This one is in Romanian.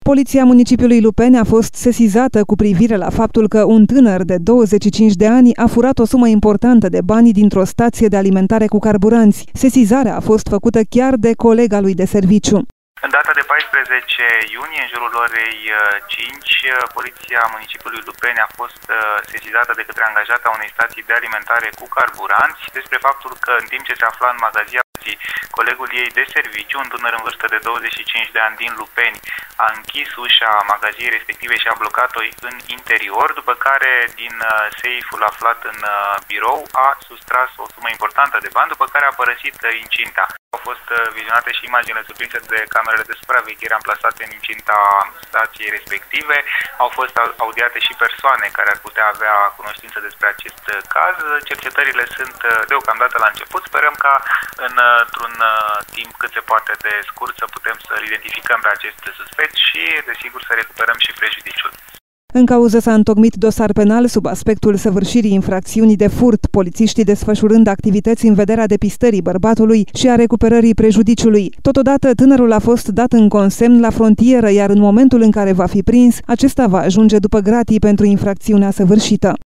Poliția municipiului Lupeni a fost sesizată cu privire la faptul că un tânăr de 25 de ani a furat o sumă importantă de bani dintr-o stație de alimentare cu carburanți. Sesizarea a fost făcută chiar de colega lui de serviciu. În data de 14 iunie, în jurul orei 5, Poliția municipiului Lupeni a fost sesizată de către angajata unei stații de alimentare cu carburanți despre faptul că în timp ce se afla în magazin, colegul ei de serviciu, un tânăr în vârstă de 25 de ani din Lupeni, a închis ușa magaziei respective și a blocat-o în interior, după care din seiful aflat în birou a sustras o sumă importantă de bani, după care a părăsit incinta. Au fost vizionate și imaginile surprinse de camerele de supraveghere amplasate în incinta stației respective. Au fost audiate și persoane care ar putea avea cunoștință despre acest caz. Cercetările sunt deocamdată la început. Sperăm ca într-un timp cât se poate de scurt să putem să-l identificăm pe acest suspect și, desigur, să recuperăm și prejudiciul. În cauză s-a întocmit dosar penal sub aspectul săvârșirii infracțiunii de furt, polițiștii desfășurând activități în vederea depistării bărbatului și a recuperării prejudiciului. Totodată, tânărul a fost dat în consemn la frontieră, iar în momentul în care va fi prins, acesta va ajunge după gratii pentru infracțiunea săvârșită.